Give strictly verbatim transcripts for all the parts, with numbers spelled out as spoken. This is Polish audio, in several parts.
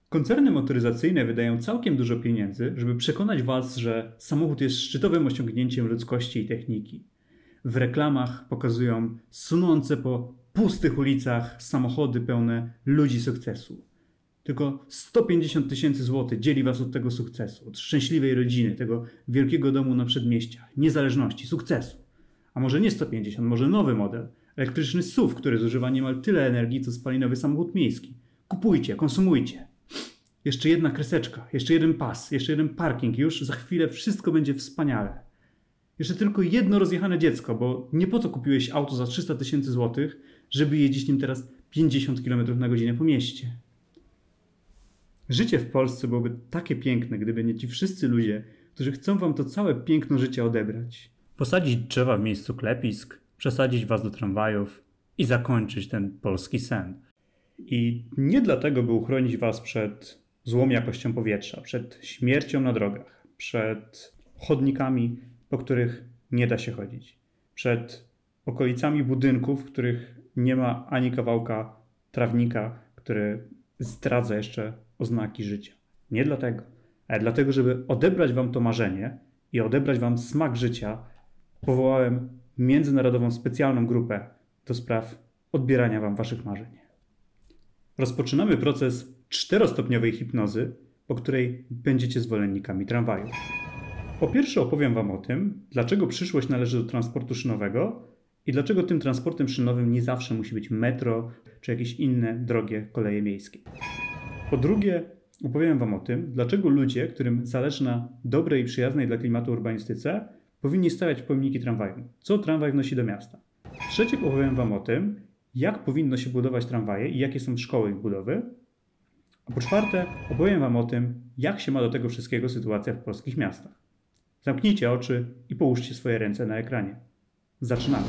Koncerny motoryzacyjne wydają całkiem dużo pieniędzy, żeby przekonać Was, że samochód jest szczytowym osiągnięciem ludzkości i techniki. W reklamach pokazują sunące po pustych ulicach samochody pełne ludzi sukcesu. Tylko sto pięćdziesiąt tysięcy złotych dzieli Was od tego sukcesu, od szczęśliwej rodziny, tego wielkiego domu na przedmieściach, niezależności, sukcesu. A może nie sto pięćdziesiąt, może nowy model, elektryczny S U V, który zużywa niemal tyle energii, co spalinowy samochód miejski. Kupujcie, konsumujcie. Jeszcze jedna kreseczka, jeszcze jeden pas, jeszcze jeden parking i już za chwilę wszystko będzie wspaniale. Jeszcze tylko jedno rozjechane dziecko, bo nie po to kupiłeś auto za trzysta tysięcy złotych, żeby jeździć nim teraz pięćdziesiąt kilometrów na godzinę po mieście. Życie w Polsce byłoby takie piękne, gdyby nie ci wszyscy ludzie, którzy chcą wam to całe piękno życia odebrać. Posadzić drzewa w miejscu klepisk, przesadzić was do tramwajów i zakończyć ten polski sen. I nie dlatego, by uchronić was przed złą jakością powietrza, przed śmiercią na drogach, przed chodnikami, po których nie da się chodzić, przed okolicami budynków, w których nie ma ani kawałka trawnika, który zdradza jeszcze oznaki życia. Nie dlatego, ale dlatego, żeby odebrać wam to marzenie i odebrać wam smak życia, powołałem międzynarodową specjalną grupę do spraw odbierania wam waszych marzeń. Rozpoczynamy proces czterostopniowej hipnozy, po której będziecie zwolennikami tramwaju. Po pierwsze opowiem wam o tym, dlaczego przyszłość należy do transportu szynowego i dlaczego tym transportem szynowym nie zawsze musi być metro czy jakieś inne drogie koleje miejskie. Po drugie opowiem wam o tym, dlaczego ludzie, którym zależy na dobrej i przyjaznej dla klimatu urbanistyce, powinni stawiać pomniki tramwaju. Co tramwaj wnosi do miasta. Po trzecie opowiem wam o tym, jak powinno się budować tramwaje i jakie są szkoły ich budowy. A po czwarte opowiem wam o tym, jak się ma do tego wszystkiego sytuacja w polskich miastach. Zamknijcie oczy i połóżcie swoje ręce na ekranie. Zaczynamy.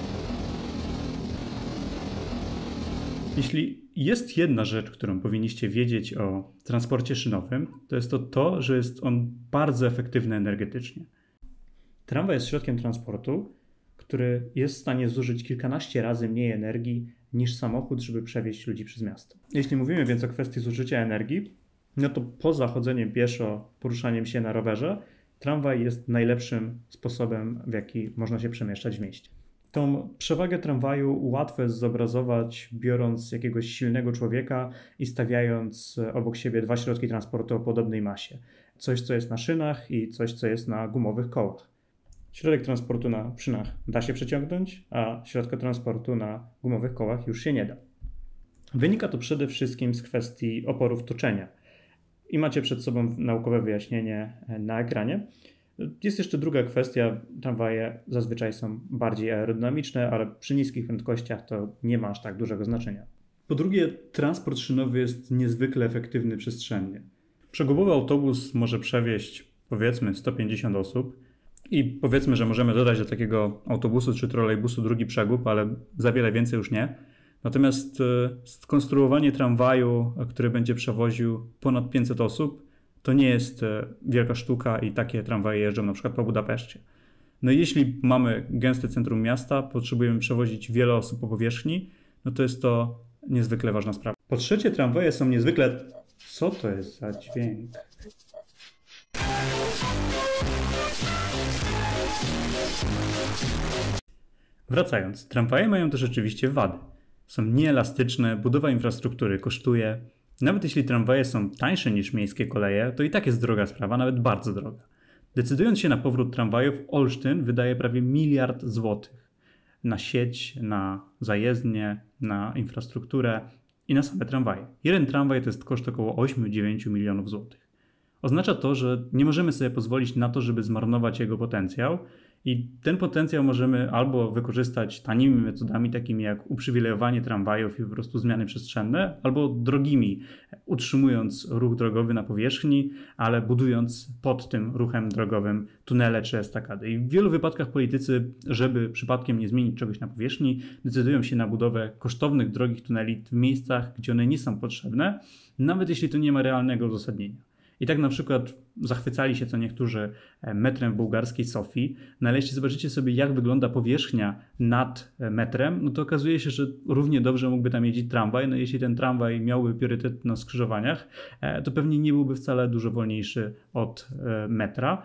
Jeśli jest jedna rzecz, którą powinniście wiedzieć o transporcie szynowym, to jest to to, że jest on bardzo efektywny energetycznie. Tramwaj jest środkiem transportu, który jest w stanie zużyć kilkanaście razy mniej energii niż samochód, żeby przewieźć ludzi przez miasto. Jeśli mówimy więc o kwestii zużycia energii, no to poza chodzeniem pieszo, poruszaniem się na rowerze, tramwaj jest najlepszym sposobem, w jaki można się przemieszczać w mieście. Tą przewagę tramwaju łatwo jest zobrazować, biorąc jakiegoś silnego człowieka i stawiając obok siebie dwa środki transportu o podobnej masie. Coś, co jest na szynach i coś, co jest na gumowych kołach. Środek transportu na szynach da się przeciągnąć, a środka transportu na gumowych kołach już się nie da. Wynika to przede wszystkim z kwestii oporów toczenia. I macie przed sobą naukowe wyjaśnienie na ekranie. Jest jeszcze druga kwestia. Tramwaje zazwyczaj są bardziej aerodynamiczne, ale przy niskich prędkościach to nie ma aż tak dużego znaczenia. Po drugie, transport szynowy jest niezwykle efektywny przestrzennie. Przegubowy autobus może przewieźć powiedzmy sto pięćdziesiąt osób i powiedzmy, że możemy dodać do takiego autobusu czy trolejbusu drugi przegub, ale za wiele więcej już nie. Natomiast skonstruowanie tramwaju, który będzie przewoził ponad pięćset osób, to nie jest wielka sztuka i takie tramwaje jeżdżą na przykład po Budapeszcie. No i jeśli mamy gęste centrum miasta, potrzebujemy przewozić wiele osób po powierzchni, no to jest to niezwykle ważna sprawa. Po trzecie, tramwaje są niezwykle... Co to jest za dźwięk? Wracając, tramwaje mają też rzeczywiście wady. Są nieelastyczne, budowa infrastruktury kosztuje. Nawet jeśli tramwaje są tańsze niż miejskie koleje, to i tak jest droga sprawa, nawet bardzo droga. Decydując się na powrót tramwajów, Olsztyn wydaje prawie miliard złotych na sieć, na zajezdnię, na infrastrukturę i na same tramwaje. Jeden tramwaj to jest koszt około osiem do dziewięciu milionów złotych. Oznacza to, że nie możemy sobie pozwolić na to, żeby zmarnować jego potencjał i ten potencjał możemy albo wykorzystać tanimi metodami, takimi jak uprzywilejowanie tramwajów i po prostu zmiany przestrzenne, albo drogimi, utrzymując ruch drogowy na powierzchni, ale budując pod tym ruchem drogowym tunele czy estakady. I w wielu wypadkach politycy, żeby przypadkiem nie zmienić czegoś na powierzchni, decydują się na budowę kosztownych, drogich tuneli w miejscach, gdzie one nie są potrzebne, nawet jeśli to nie ma realnego uzasadnienia. I tak na przykład zachwycali się co niektórzy metrem w bułgarskiej Sofii, no ale jeśli zobaczycie sobie, jak wygląda powierzchnia nad metrem, no to okazuje się, że równie dobrze mógłby tam jeździć tramwaj. No jeśli ten tramwaj miałby priorytet na skrzyżowaniach, to pewnie nie byłby wcale dużo wolniejszy od metra.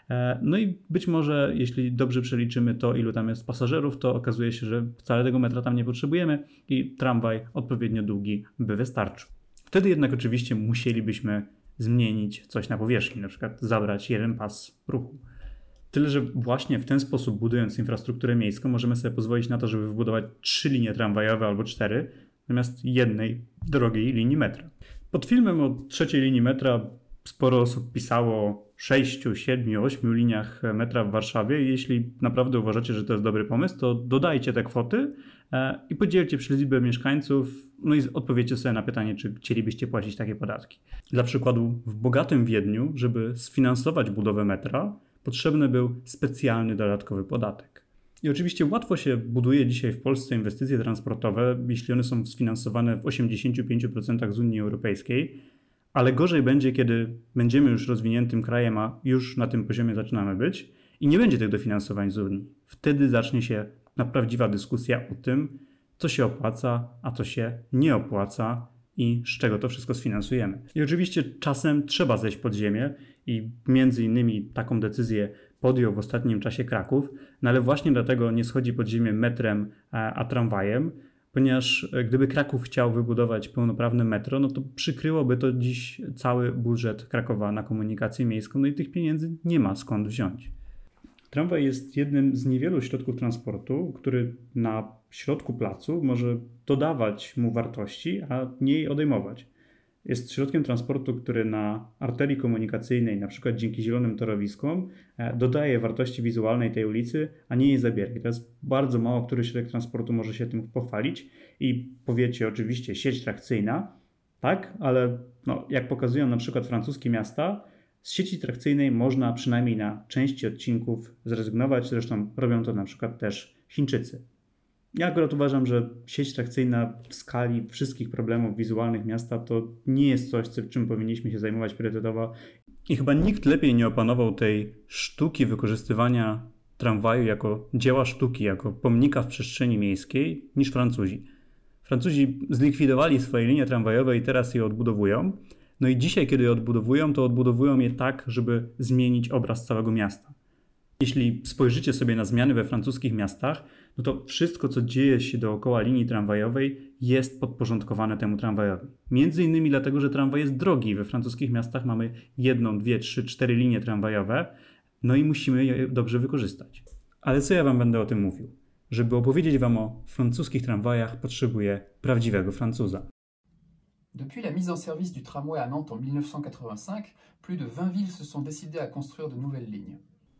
No i być może, jeśli dobrze przeliczymy to, ilu tam jest pasażerów, to okazuje się, że wcale tego metra tam nie potrzebujemy i tramwaj odpowiednio długi by wystarczył. Wtedy jednak oczywiście musielibyśmy zmienić coś na powierzchni, na przykład zabrać jeden pas ruchu. Tyle, że właśnie w ten sposób, budując infrastrukturę miejską, możemy sobie pozwolić na to, żeby wybudować trzy linie tramwajowe albo cztery, zamiast jednej drogiej linii metra. Pod filmem o trzeciej linii metra sporo osób pisało o sześciu, siedmiu, ośmiu liniach metra w Warszawie. Jeśli naprawdę uważacie, że to jest dobry pomysł, to dodajcie te kwoty i podzielcie przez liczbę mieszkańców, no i odpowiedzcie sobie na pytanie, czy chcielibyście płacić takie podatki. Dla przykładu, w bogatym Wiedniu, żeby sfinansować budowę metra, potrzebny był specjalny dodatkowy podatek. I oczywiście łatwo się buduje dzisiaj w Polsce inwestycje transportowe, jeśli one są sfinansowane w osiemdziesięciu pięciu procentach z Unii Europejskiej, ale gorzej będzie, kiedy będziemy już rozwiniętym krajem, a już na tym poziomie zaczynamy być i nie będzie tych dofinansowań z Unii. Wtedy zacznie się na prawdziwa dyskusja o tym, co się opłaca, a co się nie opłaca i z czego to wszystko sfinansujemy. I oczywiście czasem trzeba zejść pod ziemię i między innymi taką decyzję podjął w ostatnim czasie Kraków, no ale właśnie dlatego nie schodzi pod ziemię metrem, a, a tramwajem, ponieważ gdyby Kraków chciał wybudować pełnoprawne metro, no to przykryłoby to dziś cały budżet Krakowa na komunikację miejską, no i tych pieniędzy nie ma skąd wziąć. Tramwaj jest jednym z niewielu środków transportu, który na środku placu może dodawać mu wartości, a nie jej odejmować. Jest środkiem transportu, który na arterii komunikacyjnej, na przykład dzięki zielonym torowiskom, dodaje wartości wizualnej tej ulicy, a nie jej zabiera. I to jest bardzo mało, który środek transportu może się tym pochwalić. I powiecie oczywiście sieć trakcyjna, tak, ale no, jak pokazują na przykład francuskie miasta, z sieci trakcyjnej można przynajmniej na części odcinków zrezygnować, zresztą robią to na przykład też Chińczycy. Ja akurat uważam, że sieć trakcyjna w skali wszystkich problemów wizualnych miasta to nie jest coś, czym powinniśmy się zajmować priorytetowo i chyba nikt lepiej nie opanował tej sztuki wykorzystywania tramwaju jako dzieła sztuki, jako pomnika w przestrzeni miejskiej niż Francuzi. Francuzi zlikwidowali swoje linie tramwajowe i teraz je odbudowują. No i dzisiaj, kiedy je odbudowują, to odbudowują je tak, żeby zmienić obraz całego miasta. Jeśli spojrzycie sobie na zmiany we francuskich miastach, no to wszystko, co dzieje się dookoła linii tramwajowej, jest podporządkowane temu tramwajowi. Między innymi dlatego, że tramwaj jest drogi. We francuskich miastach mamy jedną, dwie, trzy, cztery linie tramwajowe, no i musimy je dobrze wykorzystać. Ale co ja wam będę o tym mówił? Żeby opowiedzieć wam o francuskich tramwajach, potrzebuję prawdziwego Francuza. Depuis la mise en service du tramway à Nantes en mille neuf cent quatre-vingt-cinq, plus de vingt villes se sont décidées à construire de nouvelles lignes.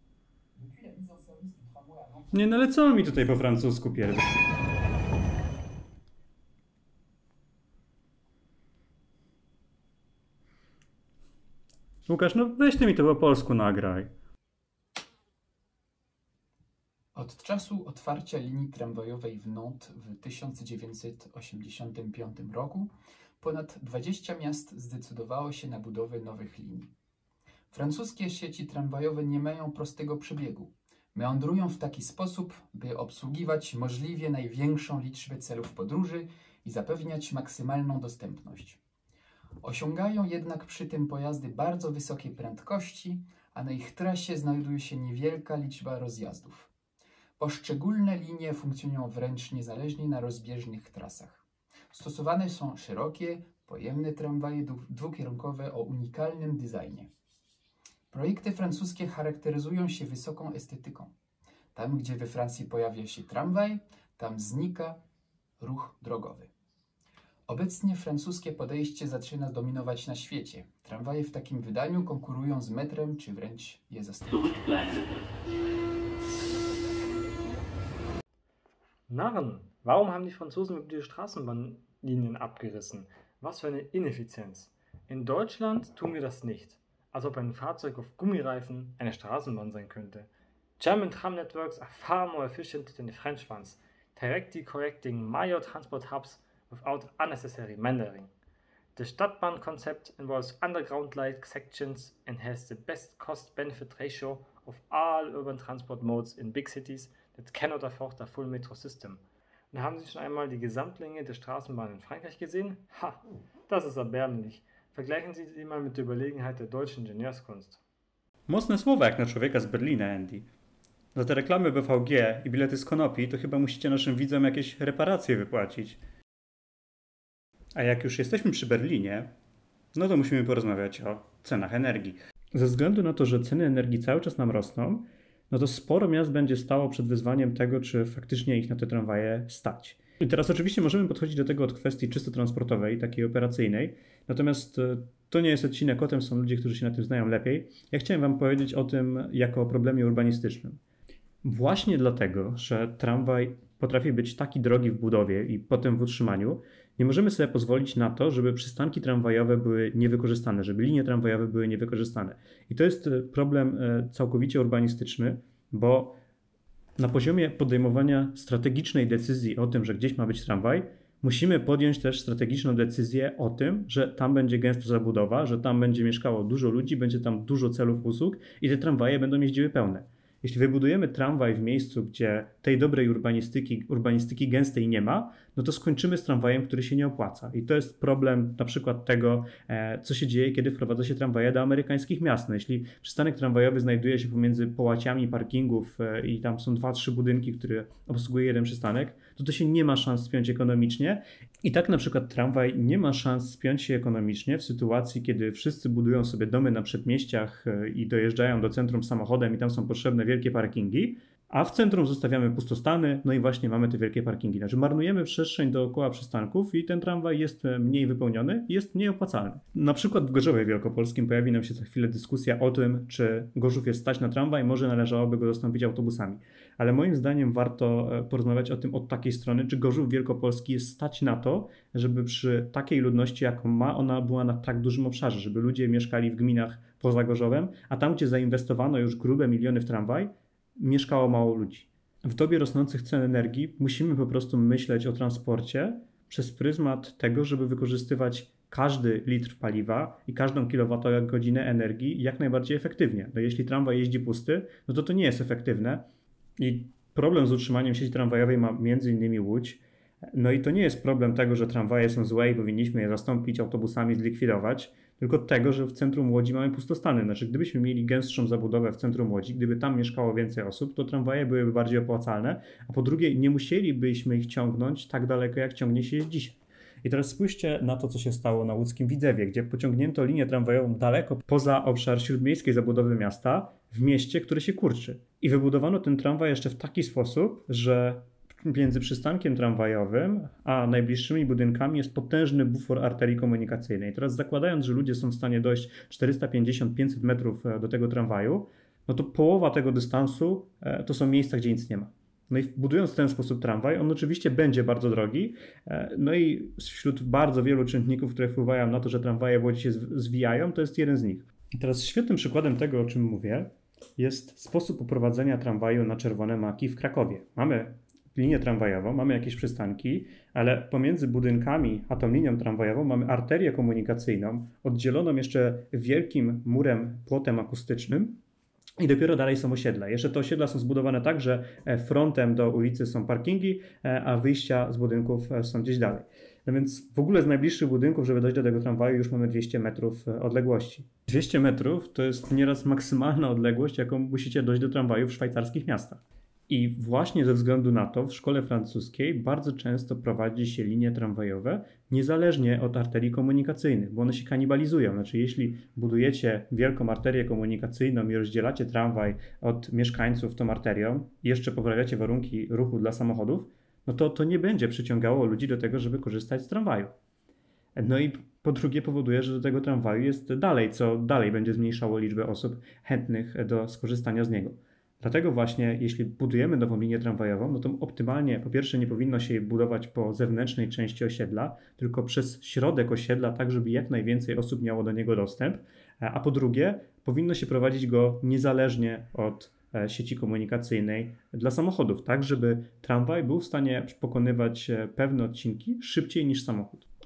Nie, no ale co on mi tutaj po francusku pierdol? Łukasz, no weź ty mi to po polsku nagraj. Od czasu otwarcia linii tramwajowej w Nantes w tysiąc dziewięćset osiemdziesiątym piątym roku ponad dwadzieścia miast zdecydowało się na budowę nowych linii. Francuskie sieci tramwajowe nie mają prostego przebiegu. Meandrują w taki sposób, by obsługiwać możliwie największą liczbę celów podróży i zapewniać maksymalną dostępność. Osiągają jednak przy tym pojazdy bardzo wysokiej prędkości, a na ich trasie znajduje się niewielka liczba rozjazdów. Poszczególne linie funkcjonują wręcz niezależnie na rozbieżnych trasach. Stosowane są szerokie, pojemne tramwaje dwukierunkowe o unikalnym designie. Projekty francuskie charakteryzują się wysoką estetyką. Tam, gdzie we Francji pojawia się tramwaj, tam znika ruch drogowy. Obecnie francuskie podejście zaczyna dominować na świecie. Tramwaje w takim wydaniu konkurują z metrem, czy wręcz je zastępują. Narren, warum haben die Franzosen die Straßenbahnlinien abgerissen? Was für eine Ineffizienz. In Deutschland tun wir das nicht, als ob ein Fahrzeug auf Gummireifen eine Straßenbahn sein könnte. German tram networks are far more efficient than the French ones, directly correcting major transport hubs without unnecessary meandering. The Stadtbahn concept involves underground-like sections and has the best cost-benefit ratio of all urban transport modes in big cities that cannot afford a full metro system. Und haben Sie schon einmal die Gesamtlänge der Straßenbahn in Frankreich gesehen? Ha, das ist erbärmlich. Vergleichen Sie sie mal mit der Überlegenheit der deutschen Ingenieurskunst. Mocne słowa jak na człowieka z Berlina, Andy. Za te reklamy B V G i bilety z konopi to chyba musicie naszym widzom jakieś reparacje wypłacić. A jak już jesteśmy przy Berlinie, no to musimy porozmawiać o cenach energii. Ze względu na to, że ceny energii cały czas nam rosną, no to sporo miast będzie stało przed wyzwaniem tego, czy faktycznie ich na te tramwaje stać. I teraz oczywiście możemy podchodzić do tego od kwestii czysto transportowej, takiej operacyjnej, natomiast to nie jest odcinek o tym, są ludzie, którzy się na tym znają lepiej. Ja chciałem wam powiedzieć o tym jako o problemie urbanistycznym. Właśnie dlatego, że tramwaj potrafi być taki drogi w budowie i potem w utrzymaniu, nie możemy sobie pozwolić na to, żeby przystanki tramwajowe były niewykorzystane, żeby linie tramwajowe były niewykorzystane. I to jest problem całkowicie urbanistyczny, bo na poziomie podejmowania strategicznej decyzji o tym, że gdzieś ma być tramwaj, musimy podjąć też strategiczną decyzję o tym, że tam będzie gęsta zabudowa, że tam będzie mieszkało dużo ludzi, będzie tam dużo celów usług i te tramwaje będą jeździły pełne. Jeśli wybudujemy tramwaj w miejscu, gdzie tej dobrej urbanistyki, urbanistyki gęstej nie ma, no to skończymy z tramwajem, który się nie opłaca. I to jest problem na przykład tego, co się dzieje, kiedy wprowadza się tramwaje do amerykańskich miast. No jeśli przystanek tramwajowy znajduje się pomiędzy połaciami parkingów i tam są dwa, trzy budynki, które obsługuje jeden przystanek, to to się nie ma szans spiąć ekonomicznie. I tak na przykład tramwaj nie ma szans spiąć się ekonomicznie w sytuacji, kiedy wszyscy budują sobie domy na przedmieściach i dojeżdżają do centrum samochodem i tam są potrzebne wielkie parkingi, a w centrum zostawiamy pustostany, no i właśnie mamy te wielkie parkingi. Znaczy marnujemy przestrzeń dookoła przystanków i ten tramwaj jest mniej wypełniony i jest mniej opłacalny. Na przykład w Gorzowie Wielkopolskim pojawi nam się za chwilę dyskusja o tym, czy Gorzów jest stać na tramwaj, może należałoby go zastąpić autobusami. Ale moim zdaniem warto porozmawiać o tym od takiej strony, czy Gorzów Wielkopolski jest stać na to, żeby przy takiej ludności, jaką ma, ona była na tak dużym obszarze, żeby ludzie mieszkali w gminach poza Gorzowem, a tam, gdzie zainwestowano już grube miliony w tramwaj, mieszkało mało ludzi. W dobie rosnących cen energii musimy po prostu myśleć o transporcie przez pryzmat tego, żeby wykorzystywać każdy litr paliwa i każdą kilowatogodzinę energii jak najbardziej efektywnie. No jeśli tramwaj jeździ pusty, no to to nie jest efektywne i problem z utrzymaniem sieci tramwajowej ma między innymi Łódź. No i to nie jest problem tego, że tramwaje są złe i powinniśmy je zastąpić autobusami, zlikwidować, tylko tego, że w centrum Łodzi mamy pustostany. Znaczy, gdybyśmy mieli gęstszą zabudowę w centrum Łodzi, gdyby tam mieszkało więcej osób, to tramwaje byłyby bardziej opłacalne, a po drugie nie musielibyśmy ich ciągnąć tak daleko, jak ciągnie się je dzisiaj. I teraz spójrzcie na to, co się stało na łódzkim Widzewie, gdzie pociągnięto linię tramwajową daleko poza obszar śródmiejskiej zabudowy miasta, w mieście, które się kurczy. I wybudowano ten tramwaj jeszcze w taki sposób, że między przystankiem tramwajowym a najbliższymi budynkami jest potężny bufor arterii komunikacyjnej. Teraz zakładając, że ludzie są w stanie dojść czterysta pięćdziesiąt do pięciuset metrów do tego tramwaju, no to połowa tego dystansu to są miejsca, gdzie nic nie ma. No i budując w ten sposób tramwaj, on oczywiście będzie bardzo drogi, no i wśród bardzo wielu czynników, które wpływają na to, że tramwaje w Łodzi się zwijają, to jest jeden z nich. I teraz świetnym przykładem tego, o czym mówię, jest sposób uprowadzenia tramwaju na Czerwone Maki w Krakowie. Mamy linię tramwajową, mamy jakieś przystanki, ale pomiędzy budynkami a tą linią tramwajową mamy arterię komunikacyjną, oddzieloną jeszcze wielkim murem, płotem akustycznym i dopiero dalej są osiedla. Jeszcze te osiedla są zbudowane tak, że frontem do ulicy są parkingi, a wyjścia z budynków są gdzieś dalej. No więc w ogóle z najbliższych budynków, żeby dojść do tego tramwaju, już mamy dwieście metrów odległości. dwieście metrów to jest nieraz maksymalna odległość, jaką musicie dojść do tramwaju w szwajcarskich miastach. I właśnie ze względu na to w szkole francuskiej bardzo często prowadzi się linie tramwajowe niezależnie od arterii komunikacyjnych, bo one się kanibalizują. Znaczy jeśli budujecie wielką arterię komunikacyjną i rozdzielacie tramwaj od mieszkańców tą arterią i jeszcze poprawiacie warunki ruchu dla samochodów, no to to nie będzie przyciągało ludzi do tego, żeby korzystać z tramwaju. No i po drugie powoduje, że do tego tramwaju jest dalej, co dalej będzie zmniejszało liczbę osób chętnych do skorzystania z niego. Dlatego właśnie, jeśli budujemy nową linię tramwajową, no to optymalnie po pierwsze nie powinno się jej budować po zewnętrznej części osiedla, tylko przez środek osiedla, tak żeby jak najwięcej osób miało do niego dostęp, a po drugie powinno się prowadzić go niezależnie od sieci komunikacyjnej dla samochodów, tak żeby tramwaj był w stanie pokonywać pewne odcinki szybciej niż samochód.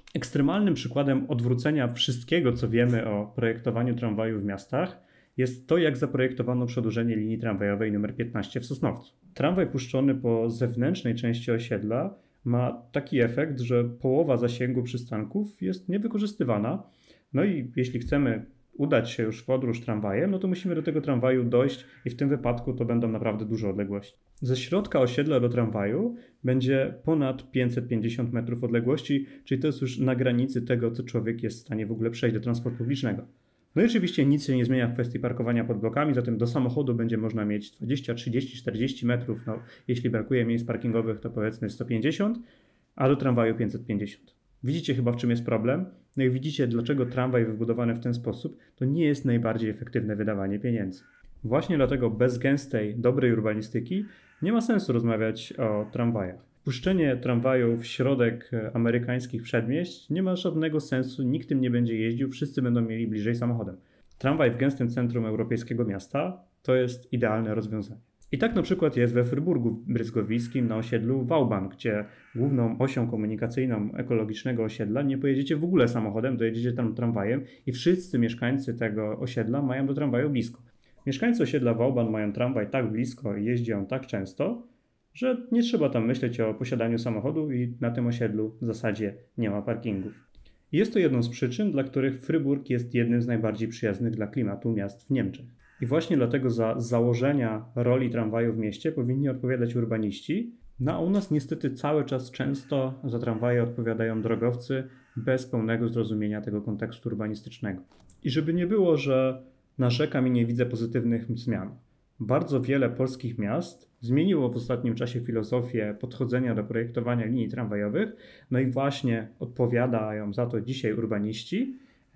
Ekstremalnym przykładem odwrócenia wszystkiego, co wiemy o projektowaniu tramwaju w miastach, jest to, jak zaprojektowano przedłużenie linii tramwajowej numer piętnaście w Sosnowcu. Tramwaj puszczony po zewnętrznej części osiedla ma taki efekt, że połowa zasięgu przystanków jest niewykorzystywana. No i jeśli chcemy udać się już w podróż tramwajem, no to musimy do tego tramwaju dojść i w tym wypadku to będą naprawdę duże odległości. Ze środka osiedla do tramwaju będzie ponad pięćset pięćdziesiąt metrów odległości, czyli to jest już na granicy tego, co człowiek jest w stanie w ogóle przejść do transportu publicznego. No i oczywiście nic się nie zmienia w kwestii parkowania pod blokami, zatem do samochodu będzie można mieć dwadzieścia, trzydzieści, czterdzieści metrów, no jeśli brakuje miejsc parkingowych, to powiedzmy sto pięćdziesiąt, a do tramwaju pięćset pięćdziesiąt. Widzicie chyba, w czym jest problem? No i widzicie, dlaczego tramwaj wybudowany w ten sposób to nie jest najbardziej efektywne wydawanie pieniędzy. Właśnie dlatego bez gęstej, dobrej urbanistyki nie ma sensu rozmawiać o tramwajach. Puszczenie tramwaju w środek amerykańskich przedmieść nie ma żadnego sensu, nikt tym nie będzie jeździł, wszyscy będą mieli bliżej samochodem. Tramwaj w gęstym centrum europejskiego miasta to jest idealne rozwiązanie. I tak na przykład jest we Fryburgu Bryzgowińskim na osiedlu Wałban, gdzie główną osią komunikacyjną ekologicznego osiedla nie pojedziecie w ogóle samochodem, dojedziecie tam tramwajem i wszyscy mieszkańcy tego osiedla mają do tramwaju blisko. Mieszkańcy osiedla Wałban mają tramwaj tak blisko i jeździ on tak często, że nie trzeba tam myśleć o posiadaniu samochodu i na tym osiedlu w zasadzie nie ma parkingów. Jest to jedną z przyczyn, dla których Fryburg jest jednym z najbardziej przyjaznych dla klimatu miast w Niemczech. I właśnie dlatego za założenia roli tramwaju w mieście powinni odpowiadać urbaniści, no a u nas niestety cały czas często za tramwaje odpowiadają drogowcy bez pełnego zrozumienia tego kontekstu urbanistycznego. I żeby nie było, że narzekam i nie widzę pozytywnych zmian. Bardzo wiele polskich miast zmieniło w ostatnim czasie filozofię podchodzenia do projektowania linii tramwajowych, no i właśnie odpowiadają za to dzisiaj urbaniści,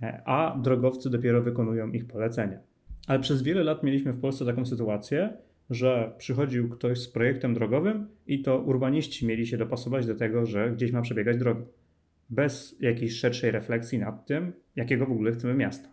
a drogowcy dopiero wykonują ich polecenia. Ale przez wiele lat mieliśmy w Polsce taką sytuację, że przychodził ktoś z projektem drogowym i to urbaniści mieli się dopasować do tego, że gdzieś ma przebiegać droga. Bez jakiejś szerszej refleksji nad tym, jakiego w ogóle chcemy miasta.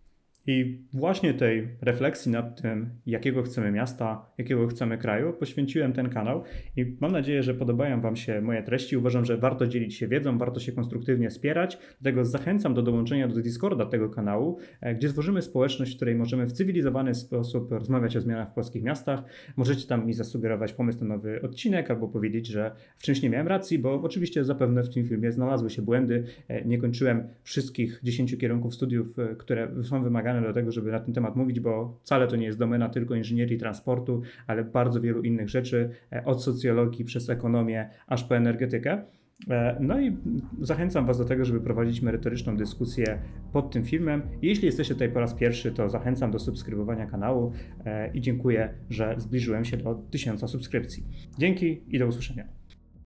I właśnie tej refleksji nad tym, jakiego chcemy miasta, jakiego chcemy kraju, poświęciłem ten kanał i mam nadzieję, że podobają Wam się moje treści. Uważam, że warto dzielić się wiedzą, warto się konstruktywnie wspierać, dlatego zachęcam do dołączenia do Discorda tego kanału, gdzie stworzymy społeczność, w której możemy w cywilizowany sposób rozmawiać o zmianach w polskich miastach. Możecie tam mi zasugerować pomysł na nowy odcinek albo powiedzieć, że w czymś nie miałem racji, bo oczywiście zapewne w tym filmie znalazły się błędy. Nie kończyłem wszystkich dziesięciu kierunków studiów, które są wymagane do tego, żeby na ten temat mówić, bo wcale to nie jest domena tylko inżynierii transportu, ale bardzo wielu innych rzeczy, od socjologii przez ekonomię aż po energetykę. No i zachęcam Was do tego, żeby prowadzić merytoryczną dyskusję pod tym filmem. Jeśli jesteście tutaj po raz pierwszy, to zachęcam do subskrybowania kanału i dziękuję, że zbliżyłem się do tysiąca subskrypcji. Dzięki i do usłyszenia.